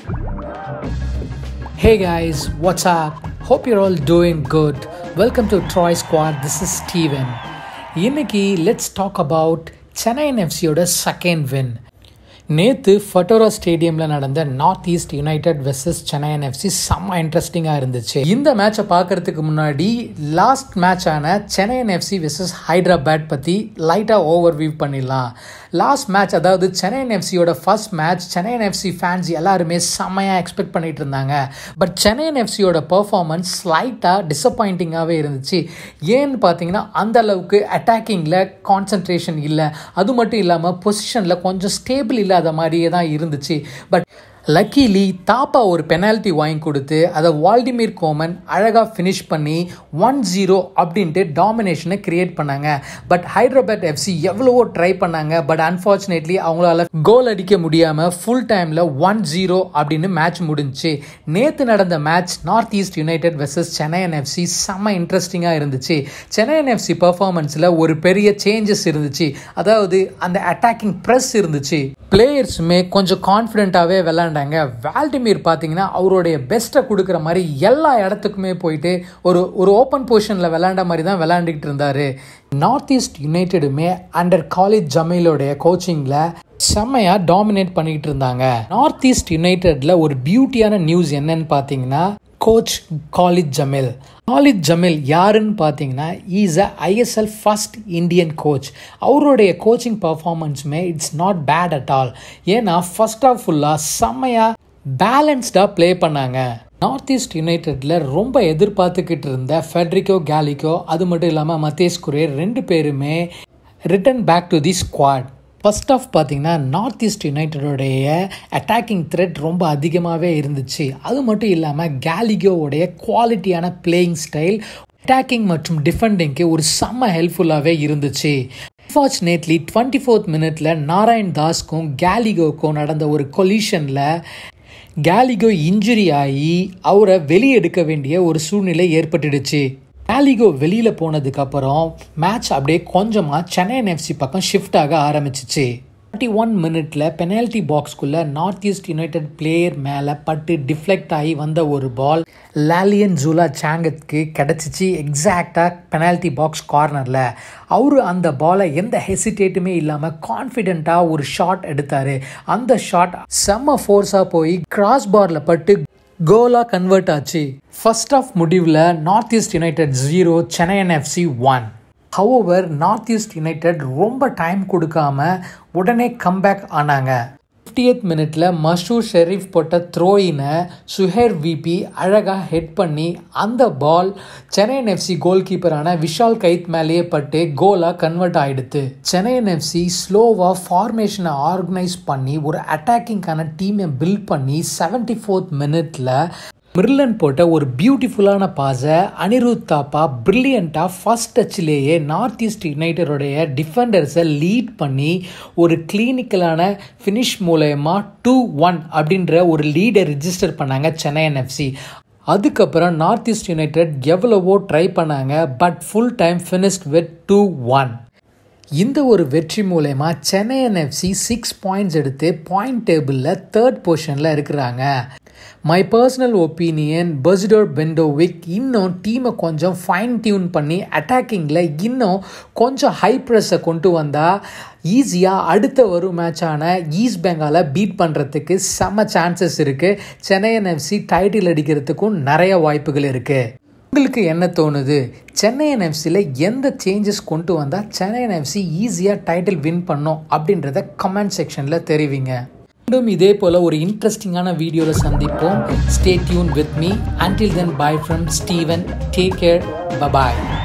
Hey guys, what's up? Hope you're all doing good. Welcome to Troy Squad. This is Steven. Inniki, let's talk about Chennaiyin FC oda second win. நேற்று ஃபட்டோரா ஸ்டேடியமில் நடந்த north east united versus Chennaiyin FC செம்ம இன்ட்ரெஸ்டிங்காக இருந்துச்சு. இந்த மேட்சை பார்க்கறதுக்கு முன்னாடி லாஸ்ட் மேட்சான சென்னையன் எஃப்சி வெர்சஸ் ஹைதராபாத் பற்றி லைட்டாக ஓவர்வியூ பண்ணிடலாம். லாஸ்ட் மேட்ச், அதாவது சென்னையன் எஃப்சியோட first match, Chennaiyin FC fans எல்லாருமே செம்மையாக எக்ஸ்பெக்ட் பண்ணிட்டு இருந்தாங்க. பட் சென்னையன் எஃப்சியோட பர்ஃபார்மன்ஸ் ஸ்லைட்டாக டிசப்பாயிண்டிங்காகவே இருந்துச்சு. ஏன்னு பார்த்தீங்கன்னா அந்த அளவுக்கு அட்டாக்கிங்கில் கான்சன்ட்ரேஷன் இல்லை, அது மட்டும் இல்லாமல் பொசிஷனில் கொஞ்சம் ஸ்டேபிள் இல்லை, அது மாதிரியே தான் இருந்துச்சு. பட் லக்கிலி தாப்பா ஒரு பெனால்ட்டி வாங்கி கொடுத்து அதை வால்டிமிர் கோமன் அழகாக ஃபினிஷ் பண்ணி 1-0 அப்படின்ட்டு டாமினேஷனை கிரியேட் பண்ணாங்க. பட் ஹைதராபாத் எஃப்சி எவ்வளவோ ட்ரை பண்ணாங்க. பட் அன்ஃபார்ச்சுனேட்லி அவங்களால கோல் அடிக்க முடியாமல் ஃபுல் டைமில் 1-0 அப்படின்னு மேட்ச் முடிஞ்சிச்சு. நேற்று நடந்த match north east united versus Chennaiyin FC செம்ம இன்ட்ரெஸ்டிங்காக இருந்துச்சு. சென்னையன் எஃப்சி பர்ஃபார்மன்ஸில் ஒரு பெரிய சேஞ்சஸ் இருந்துச்சு. அதாவது அந்த அட்டாக்கிங் ப்ரெஸ் இருந்துச்சு. பிளேயர்ஸுமே கொஞ்சம் கான்ஃபிடென்ட்டாகவே விளையாண்டாங்க. வால்டிமிர் பார்த்தீங்கன்னா அவருடைய பெஸ்ட்டை கொடுக்குற மாதிரி எல்லா இடத்துக்குமே போயிட்டு ஒரு ஓப்பன் பொசிஷனில் விளையாண்ட மாதிரி தான் விளையாண்டுக்கிட்டு இருந்தார். நார்த் ஈஸ்ட் யுனைடெடுமே அண்டர் காலேஜ் ஜமீலோடைய கோச்சிங்கில் செம்மையாக டாமினேட் பண்ணிக்கிட்டு இருந்தாங்க. நார்த் ஈஸ்ட் யுனைடெடில் ஒரு பியூட்டியான நியூஸ் என்னன்னு பார்த்தீங்கன்னா, கோச் காலித் ஜமீல் யாருன்னு பார்த்தீங்கன்னா is a ISL first Indian coach. அவருடைய கோச்சிங் பர்ஃபார்மன்ஸுமே it's not bad at all. ஏன்னா ஃபர்ஸ்ட் ஆஃப் ஃபுல்லாக செம்மையாக பேலன்ஸ்டாக ப்ளே பண்ணாங்க. நார்த் ஈஸ்ட் யுனைடெடில் ரொம்ப எதிர்பார்த்துக்கிட்டு இருந்த ஃபெட்ரிகோ கேலிகோ, அது மட்டும் இல்லாமல் மத்தேஸ் குரேர், ரெண்டு பேருமே return back to the squad. First half பார்த்தீங்கன்னா நார்த் ஈஸ்ட் யுனைடெடோடைய அட்டாக்கிங் த்ரெட் ரொம்ப அதிகமாகவே இருந்துச்சு. அது மட்டும் இல்லாமல் கேலிகோவுடைய குவாலிட்டியான பிளேயிங் ஸ்டைல் அட்டாக்கிங் மற்றும் டிஃபெண்டிங்க்கு ஒரு செம்ம ஹெல்ப்ஃபுல்லாகவே இருந்துச்சு. அன்ஃபார்ச்சுனேட்லி 24th மினிட்ல நாராயண் தாஸ்க்கும் கேலிகோக்கும் நடந்த ஒரு கொலிஷனில் கேலிகோ இன்ஜுரி ஆகி அவரை வெளியெடுக்க வேண்டிய ஒரு சூழ்நிலை ஏற்பட்டுடுச்சு. கேலிகோ வெளியில் போனதுக்கப்புறம் மேட்ச் அப்படியே கொஞ்சமாக சென்னையன் எஃப்சி பக்கம் ஷிஃப்ட் ஆக ஆரம்பிச்சிச்சு. 31 மினிட்ல பெனால்ட்டி பாக்ஸ்குள்ளே நார்த் ஈஸ்ட் யுனைடெட் பிளேயர் மேலே பட்டு டிஃப்ளெக்ட் ஆகி வந்த ஒரு பால் லாலியன் ஜூலா சாங்கத்துக்கு கிடச்சிச்சு. எக்ஸாக்டாக பெனால்ட்டி பாக்ஸ் கார்னரில் அவரு அந்த பாலை எந்த ஹெசிடேட்டுமே இல்லாமல் கான்ஃபிடென்ட்டாக ஒரு ஷாட் எடுத்தார். அந்த ஷாட் செம்ம ஃபோர்ஸாக போய் கிராஸ் பாரில் பட்டு கோலா கன்வெர்ட் ஆச்சு. ஃபர்ஸ்ட் ஆஃப் முடிவில் நார்த் ஈஸ்ட் யுனைடெட் 0, சென்னையன் எஃப்சி 1. ஹவவர் நார்த் ஈஸ்ட் யுனைடெட் ரொம்ப டைம் கொடுக்காம உடனே கம்பேக் ஆனாங்க. 50th மினிட்ல மஷூர் ஷெரீஃப் போட்ட த்ரோயினை சுஹேர் விபி அழகாக ஹெட் பண்ணி அந்த பால் சென்னையன் எஃப்சி கோல் கீப்பரான விஷால் கைத் மேலேயே பட்டு கோலாக கன்வெர்ட் ஆகிடுது. சென்னையன் எஃப்சி ஸ்லோவாக ஃபார்மேஷனை ஆர்கனைஸ் பண்ணி ஒரு அட்டாக்கிங்கான டீமை பில்ட் பண்ணி 74th மினிட்ல மிர்லன் போட்ட ஒரு பியூட்டிஃபுல்லான பாஸை அனிருத் தாப்பா பிரில்லியண்ட்டாக ஃபர்ஸ்ட் டச்சிலேயே நார்த் ஈஸ்ட் யுனைடெடோடைய டிஃபெண்டர்ஸை லீட் பண்ணி ஒரு கிளினிக்கலான ஃபினிஷ் மூலயமா 2-1 அப்படின்ற ஒரு லீடை ரிஜிஸ்டர் பண்ணாங்க சென்னையன் எஃப்சி. அதுக்கப்புறம் நார்த் ஈஸ்ட் யுனைடெட் எவ்வளவோ ட்ரை பண்ணாங்க, but full time finished with 2-1. இந்த ஒரு வெற்றி மூலயமா சென்னையன் எஃப்சி 6 பாயிண்ட்ஸ் எடுத்து பாயிண்ட் டேபிளில் 3rd பொசிஷனில் இருக்கிறாங்க. My personal opinion, Bozidar Bandovic இன்னும் டீமை கொஞ்சம் ஃபைன் டியூன் பண்ணி அட்டாக்கிங்கில் இன்னும் கொஞ்சம் ஹை ப்ரெஸ்ஸை கொண்டு வந்தால் ஈஸியாக அடுத்த ஒரு மேட்சான ஈஸ்ட் பெங்காலை பீட் பண்ணுறதுக்கு செம்ம சான்சஸ் இருக்குது. சென்னையன் எஃப்சி டைட்டில் அடிக்கிறதுக்கும் நிறைய வாய்ப்புகள் இருக்குது. உங்களுக்கு என்ன தோணுது? சென்னையன் எஃப்சியில் எந்த சேஞ்சஸ் கொண்டு வந்தால் சென்னையன் எஃப்சி ஈஸியாக டைட்டில் வின் பண்ணும் அப்படின்றத கமெண்ட் செக்ஷனில் தெரிவிங்க. மீண்டும் இதே போல் ஒரு இன்ட்ரெஸ்டிங்கான வீடியோவில் சந்திப்போம். Stay tuned with me. Until then, bye from Steven. Take care. Bye-bye.